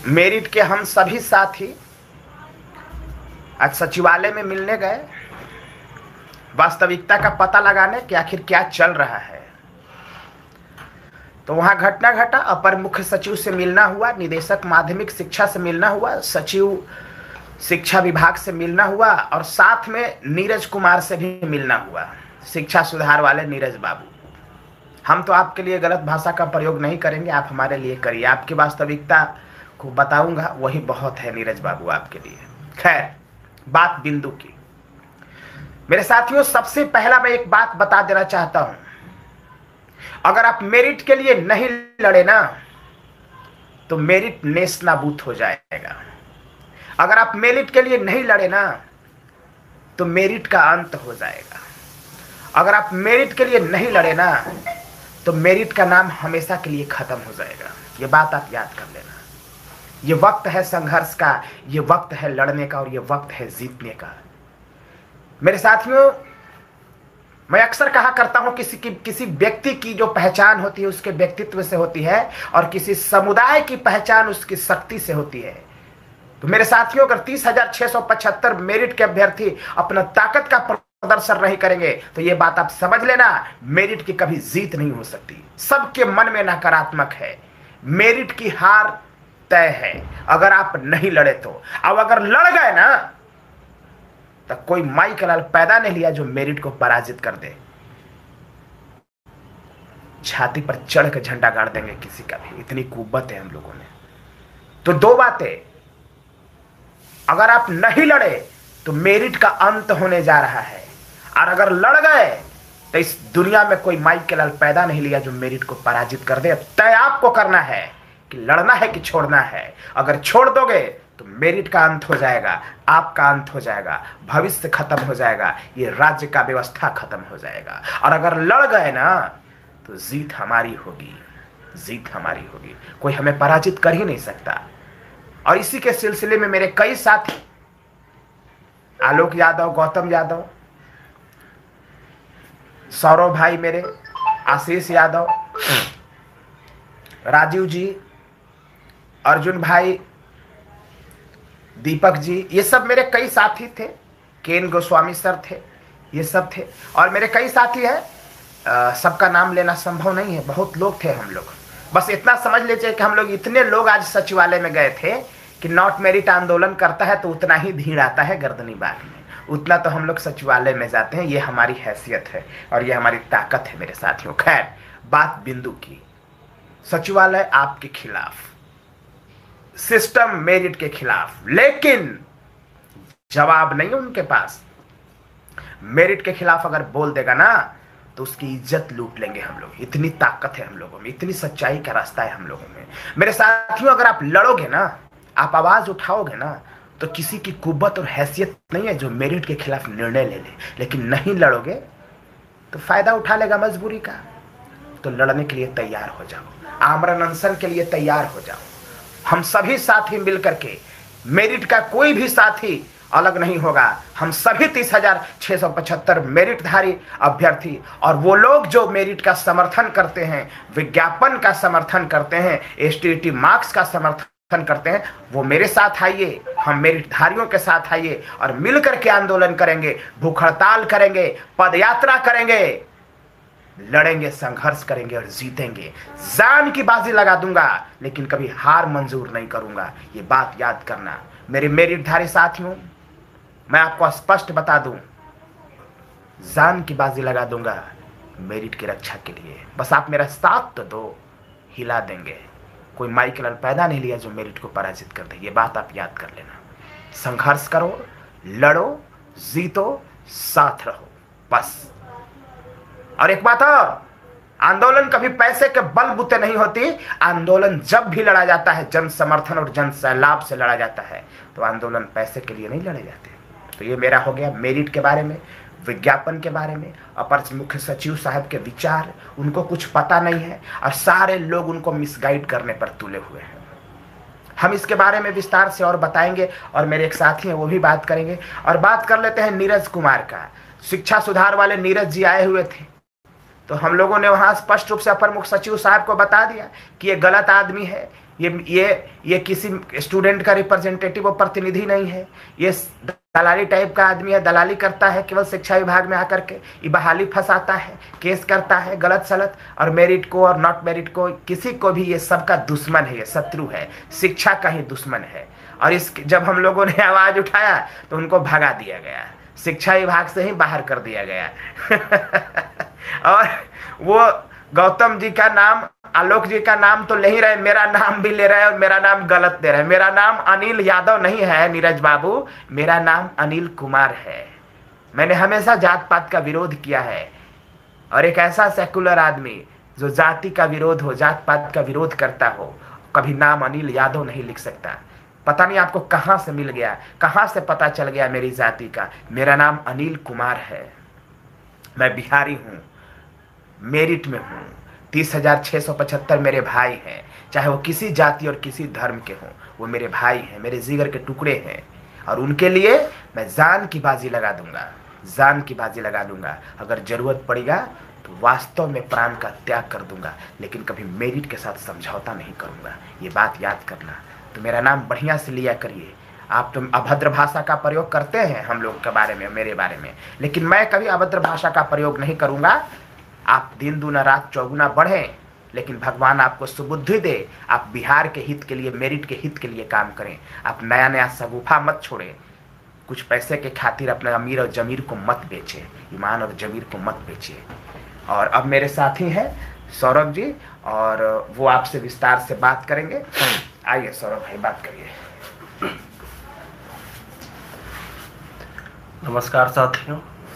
Merit के हम सभी साथी आज सचिवालय में मिलने गए, वास्तविकता का पता लगाने कि आखिर क्या चल रहा है। तो वहां घटना घटा, अपर मुख्य सचिव से मिलना हुआ, निदेशक माध्यमिक शिक्षा से मिलना हुआ, सचिव शिक्षा विभाग से मिलना हुआ और साथ में नीरज कुमार से भी मिलना हुआ, शिक्षा सुधार वाले नीरज बाबू। हम तो आपके लिए गलत भाषा का प्रयोग नहीं करेंगे, आप हमारे लिए करिए। आपकी वास्तविकता को बताऊंगा, वही बहुत है नीरज बाबू आपके लिए। खैर, बात बिंदु की। मेरे साथियों, सबसे पहला मैं एक बात बता देना चाहता हूं, अगर आप मेरिट के लिए नहीं लड़े ना तो मेरिट नेस नाबूद हो जाएगा। अगर आप मेरिट के लिए नहीं लड़े ना तो मेरिट का अंत हो जाएगा। अगर आप मेरिट के लिए नहीं लड़े ना तो मेरिट का नाम हमेशा के लिए खत्म हो जाएगा। ये बात आप याद कर लेना। ये वक्त है संघर्ष का, ये वक्त है लड़ने का और ये वक्त है जीतने का। मेरे साथियों, मैं अक्सर कहा करता हूं, किसी व्यक्ति की जो पहचान होती है उसके व्यक्तित्व से होती है और किसी समुदाय की पहचान उसकी शक्ति से होती है। तो मेरे साथियों, अगर 30,675 मेरिट के अभ्यर्थी अपना ताकत का प्रदर्शन नहीं करेंगे तो ये बात आप समझ लेना, मेरिट की कभी जीत नहीं हो सकती। सबके मन में नकारात्मक है, मेरिट की हार तय है अगर आप नहीं लड़े तो। अब अगर लड़ गए ना तो कोई माई का लाल पैदा नहीं लिया जो मेरिट को पराजित कर दे। छाती पर चढ़ के झंडा गाड़ देंगे किसी का भी, इतनी कुव्वत है हम लोगों में। तो दो बातें, अगर आप नहीं लड़े तो मेरिट का अंत होने जा रहा है, और अगर लड़ गए तो इस दुनिया में कोई माई के लाल पैदा नहीं लिया जो मेरिट को पराजित कर दे। तय आपको करना है कि लड़ना है कि छोड़ना है। अगर छोड़ दोगे तो मेरिट का अंत हो जाएगा, आपका अंत हो जाएगा, भविष्य खत्म हो जाएगा, ये राज्य का व्यवस्था खत्म हो जाएगा। और अगर लड़ गए ना तो जीत हमारी होगी, जीत हमारी होगी, कोई हमें पराजित कर ही नहीं सकता। और इसी के सिलसिले में मेरे कई साथी, आलोक यादव, गौतम यादव, सौरभ भाई मेरे, आशीष यादव, राजीव जी, अर्जुन भाई, दीपक जी, ये सब मेरे कई साथी थे, केन गोस्वामी सर थे, ये सब थे। और मेरे कई साथी हैं, सबका नाम लेना संभव नहीं है, बहुत लोग थे हम लोग। बस इतना समझ लीजिए कि हम लोग इतने लोग आज सचिवालय में गए थे कि नॉट मेरिट आंदोलन करता है तो उतना ही भीड़ आता है गर्दनी बाग में, उतना तो हम लोग सचिवालय में जाते हैं। ये हमारी हैसियत है और ये हमारी ताकत है मेरे साथियों। खैर, बात बिंदु की। सचिवालय आपके खिलाफ, सिस्टम मेरिट के खिलाफ, लेकिन जवाब नहीं उनके पास। मेरिट के खिलाफ अगर बोल देगा ना तो उसकी इज्जत लूट लेंगे हम लोग। इतनी ताकत है हम लोगों में, इतनी सच्चाई का रास्ता है हम लोगों में। मेरे साथियों, अगर आप लड़ोगे ना, आप आवाज उठाओगे ना, तो किसी की कुव्वत और हैसियत नहीं है जो मेरिट के खिलाफ निर्णय ले ले। लेकिन नहीं लड़ोगे तो फायदा उठा लेगा मजबूरी का। तो लड़ने के लिए तैयार हो जाओ, आमरण अनशन के लिए तैयार हो जाओ। हम सभी साथी मिलकर के, मेरिट का कोई भी साथी अलग नहीं होगा। हम सभी 30,675 मेरिटधारी अभ्यर्थी और वो लोग जो मेरिट का समर्थन करते हैं, विज्ञापन का समर्थन करते हैं, एसटीईटी मार्क्स का समर्थन करते हैं, वो मेरे साथ आइए, हम मेरिटधारियों के साथ आइए और मिलकर के आंदोलन करेंगे, भूख हड़ताल करेंगे, पदयात्रा करेंगे, लड़ेंगे, संघर्ष करेंगे और जीतेंगे। जान की बाजी लगा दूंगा लेकिन कभी हार मंजूर नहीं करूंगा। ये बात याद करना मेरे मेरिटधारी साथियों। मैं आपको स्पष्ट बता दूं, जान की बाजी लगा दूंगा मेरिट की रक्षा के लिए। बस आप मेरा साथ तो दो, हिला देंगे। कोई माइकल पैदा नहीं लिया जो मेरिट को पराजित कर दे। ये बात आप याद कर लेना। संघर्ष करो, लड़ो, जीतो, साथ रहो, बस। और एक बात और, आंदोलन कभी पैसे के बलबूते नहीं होती। आंदोलन जब भी लड़ा जाता है जन समर्थन और जन सैलाब से लड़ा जाता है, तो आंदोलन पैसे के लिए नहीं लड़े जाते। तो ये मेरा हो गया मेरिट के बारे में, विज्ञापन के बारे में। अपर मुख्य सचिव साहब के विचार, उनको कुछ पता नहीं है और सारे लोग उनको मिसगाइड करने पर तुले हुए हैं। हम इसके बारे में विस्तार से और बताएंगे और मेरे एक साथी हैं वो भी बात करेंगे। और बात कर लेते हैं नीरज कुमार का। शिक्षा सुधार वाले नीरज जी आए हुए थे, तो हम लोगों ने वहाँ स्पष्ट रूप से अपर मुख्य सचिव साहब को बता दिया कि ये गलत आदमी है, ये किसी स्टूडेंट का रिप्रेजेंटेटिव और प्रतिनिधि नहीं है, ये दलाली टाइप का आदमी है, दलाली करता है केवल शिक्षा विभाग में आकर के, ये बहाली फंसाता है, केस करता है गलत सलत, और मेरिट को और नॉट मेरिट को, किसी को भी ये सबका दुश्मन है, ये शत्रु है, शिक्षा का ही दुश्मन है। और जब हम लोगों ने आवाज उठाया तो उनको भगा दिया गया, शिक्षा विभाग से ही बाहर कर दिया गया। और वो गौतम जी का नाम, आलोक जी का नाम तो ले ही रहे, मेरा नाम भी ले रहे और मेरा नाम गलत दे रहे। मेरा नाम अनिल यादव नहीं है नीरज बाबू, मेरा नाम अनिल कुमार है। मैंने हमेशा जात पात का विरोध किया है, और एक ऐसा सेकुलर आदमी जो जाति का विरोध हो, जात पात का विरोध करता हो, कभी नाम अनिल यादव नहीं लिख सकता। पता नहीं आपको कहां से मिल गया, कहां से पता चल गया मेरी जाति का। मेरा नाम अनिल कुमार है, मैं बिहारी हूं, मेरिट में हूं। 30,675 मेरे भाई हैं, चाहे वो किसी जाति और किसी धर्म के हों, वो मेरे भाई हैं, मेरे जिगर के टुकड़े हैं, और उनके लिए मैं जान की बाजी लगा दूंगा, जान की बाजी लगा दूंगा। अगर जरूरत पड़ेगा तो वास्तव में प्राण का त्याग कर दूंगा, लेकिन कभी मेरिट के साथ समझौता नहीं करूंगा, ये बात याद करना। तो मेरा नाम बढ़िया से लिया करिए। आप तो अभद्र भाषा का प्रयोग करते हैं हम लोग के बारे में, मेरे बारे में, लेकिन मैं कभी अभद्र भाषा का प्रयोग नहीं करूंगा। आप दिन दूना रात चौगुना बढ़ें, लेकिन भगवान आपको सुबुद्धि दे, आप बिहार के हित के लिए, मेरिट के हित के लिए काम करें। आप नया नया सगुफा मत छोड़ें, कुछ पैसे के खातिर अपने अमीर और जमीर को मत बेचे, ईमान और जमीर को मत बेचिए। और अब मेरे साथी हैं सौरभ जी, और वो आपसे विस्तार से बात करेंगे। आइए सौरभ भाई, बात करिए। नमस्कार साथियों।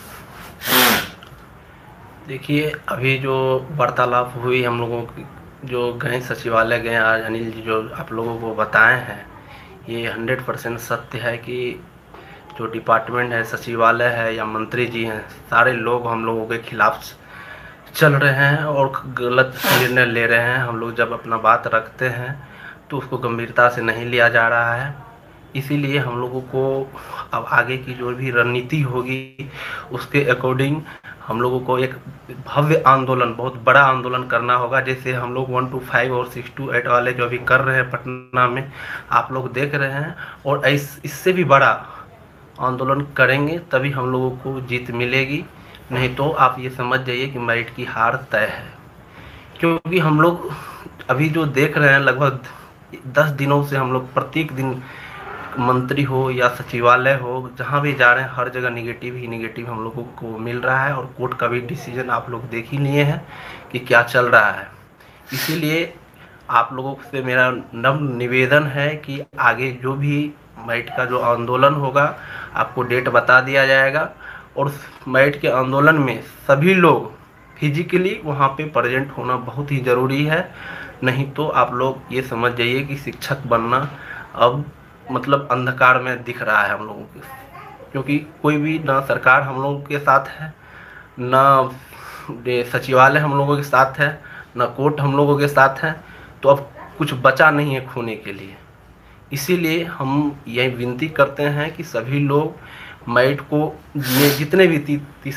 देखिए, अभी जो वार्तालाप हुई हम लोगों की, जो गए सचिवालय गए आज अनिल जी जो आप लोगों को बताए हैं, ये 100% सत्य है कि जो डिपार्टमेंट है, सचिवालय है या मंत्री जी हैं, सारे लोग हम लोगों के खिलाफ चल रहे हैं और गलत निर्णय ले रहे हैं। हम लोग जब अपना बात रखते हैं तो उसको गंभीरता से नहीं लिया जा रहा है। इसीलिए हम लोगों को अब आगे की जो भी रणनीति होगी उसके अकॉर्डिंग हम लोगों को एक भव्य आंदोलन, बहुत बड़ा आंदोलन करना होगा। जैसे हम लोग 1 to 5 और 6 to 8 वाले जो अभी कर रहे हैं पटना में, आप लोग देख रहे हैं, और इससे भी बड़ा आंदोलन करेंगे तभी हम लोगों को जीत मिलेगी। नहीं तो आप ये समझ जाइए कि मेरिट की हार तय है। क्योंकि हम लोग अभी जो देख रहे हैं, लगभग 10 दिनों से हम लोग प्रत्येक दिन मंत्री हो या सचिवालय हो, जहाँ भी जा रहे हैं हर जगह निगेटिव ही निगेटिव हम लोगों को मिल रहा है। और कोर्ट का भी डिसीजन आप लोग देख ही लिए हैं कि क्या चल रहा है। इसीलिए आप लोगों से मेरा नम्र निवेदन है कि आगे जो भी मेरिट का जो आंदोलन होगा, आपको डेट बता दिया जाएगा, और मेरिट के आंदोलन में सभी लोग फिजिकली वहाँ पे प्रेजेंट होना बहुत ही ज़रूरी है। नहीं तो आप लोग ये समझ जाइए कि शिक्षक बनना अब मतलब अंधकार में दिख रहा है हम लोगों के, क्योंकि कोई भी ना सरकार हम लोगों के साथ है, ना सचिवालय हम लोगों के साथ है, ना कोर्ट हम लोगों के साथ है। तो अब कुछ बचा नहीं है खोने के लिए। इसीलिए हम यही विनती करते हैं कि सभी लोग मेरिट को जितने भी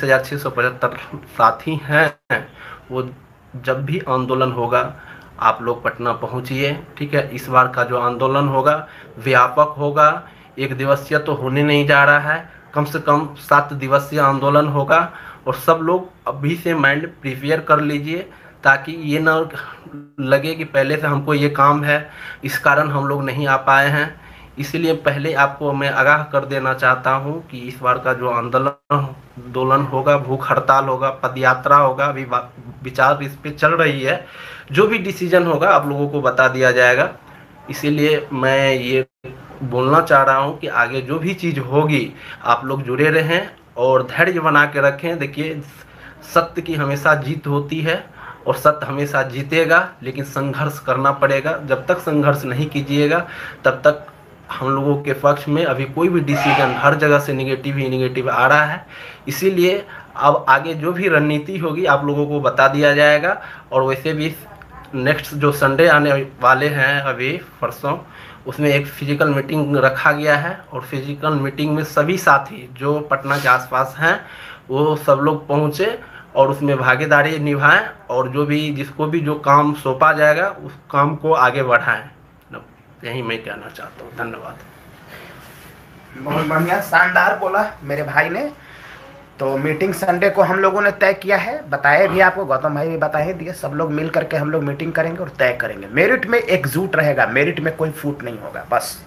30,675 साथी हैं, वो जब भी आंदोलन होगा आप लोग पटना पहुंचिए, ठीक है। इस बार का जो आंदोलन होगा व्यापक होगा, 1 दिवसीय तो होने नहीं जा रहा है, कम से कम 7 दिवसीय आंदोलन होगा। और सब लोग अभी से माइंड प्रिपेयर कर लीजिए, ताकि ये ना लगे कि पहले से हमको ये काम है, इस कारण हम लोग नहीं आ पाए हैं। इसीलिए पहले आपको मैं आगाह कर देना चाहता हूँ कि इस बार का जो आंदोलन होगा, भूख हड़ताल होगा, पदयात्रा होगा, अभी विचार इस पे चल रही है, जो भी डिसीजन होगा आप लोगों को बता दिया जाएगा। इसीलिए मैं ये बोलना चाह रहा हूँ कि आगे जो भी चीज़ होगी आप लोग जुड़े रहें और धैर्य बना के रखें। देखिए, सत्य की हमेशा जीत होती है और सत्य हमेशा जीतेगा, लेकिन संघर्ष करना पड़ेगा। जब तक संघर्ष नहीं कीजिएगा तब तक हम लोगों के पक्ष में अभी कोई भी डिसीजन, हर जगह से निगेटिव ही निगेटिव आ रहा है। इसीलिए अब आगे जो भी रणनीति होगी आप लोगों को बता दिया जाएगा। और वैसे भी नेक्स्ट जो संडे आने वाले हैं अभी परसों, उसमें एक फिजिकल मीटिंग रखा गया है, और फिजिकल मीटिंग में सभी साथी जो पटना के आसपास हैं वो सब लोग पहुँचे और उसमें भागीदारी निभाएं, और जो भी जिसको भी जो काम सौंपा जाएगा उस काम को आगे बढ़ाएं। यही मैं कहना चाहता हूँ। धन्यवाद। बहुत बढ़िया, शानदार बोला मेरे भाई ने। तो मीटिंग संडे को हम लोगों ने तय किया है, बताए भी आपको, गौतम भाई भी बताए दिए। सब लोग मिल करके हम लोग मीटिंग करेंगे और तय करेंगे। मेरिट में एकजुट रहेगा, मेरिट में कोई फूट नहीं होगा। बस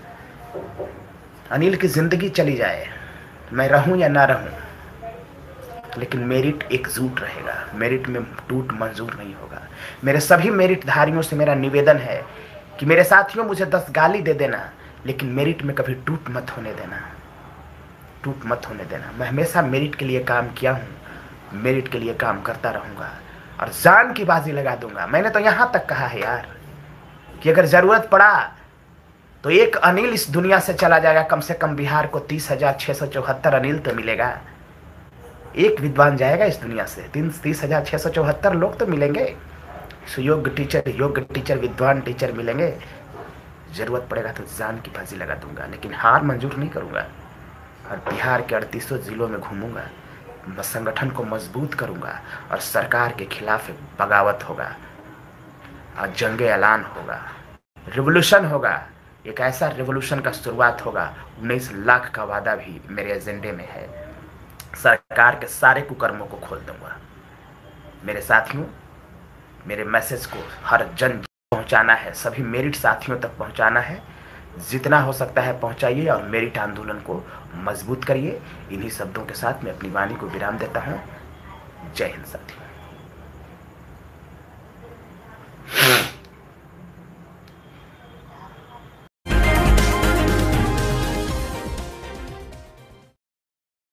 अनिल की जिंदगी चली जाए, मैं रहूं या ना रहूं, लेकिन मेरिट एकजुट रहेगा। मेरिट में टूट मंजूर नहीं होगा। मेरे सभी मेरिट धारियों से मेरा निवेदन है कि मेरे साथियों, मुझे 10 गाली दे देना, लेकिन मेरिट में कभी टूट मत होने देना, टूट मत होने देना। मैं हमेशा मेरिट के लिए काम किया हूँ, मेरिट के लिए काम करता रहूँगा और जान की बाजी लगा दूंगा। मैंने तो यहाँ तक कहा है यार कि अगर ज़रूरत पड़ा तो एक अनिल इस दुनिया से चला जाएगा, कम से कम बिहार को 30,674 अनिल तो मिलेगा। एक विद्वान जाएगा इस दुनिया से, 30,674 लोग तो मिलेंगे। सुयोग्य टीचर, विद्वान टीचर मिलेंगे। जरूरत पड़ेगा तो जान की बाजी लगा दूंगा, लेकिन हार मंजूर नहीं करूंगा। और बिहार के 38 जिलों में घूमूंगा, संगठन को मजबूत करूंगा और सरकार के खिलाफ एक बगावत होगा और जंगे ऐलान होगा, रिवोल्यूशन होगा। एक ऐसा रिवोल्यूशन का शुरुआत होगा। 19 लाख का वादा भी मेरे एजेंडे में है। सरकार के सारे कुकर्मों को खोल दूंगा। मेरे साथियों, मेरे मैसेज को हर जन पहुंचाना है, सभी मेरिट साथियों तक पहुंचाना है। जितना हो सकता है पहुंचाइए और मेरिट आंदोलन को मजबूत करिए। इन्हीं शब्दों के साथ मैं अपनी वाणी को विराम देता हूं। जय हिंद साथियों।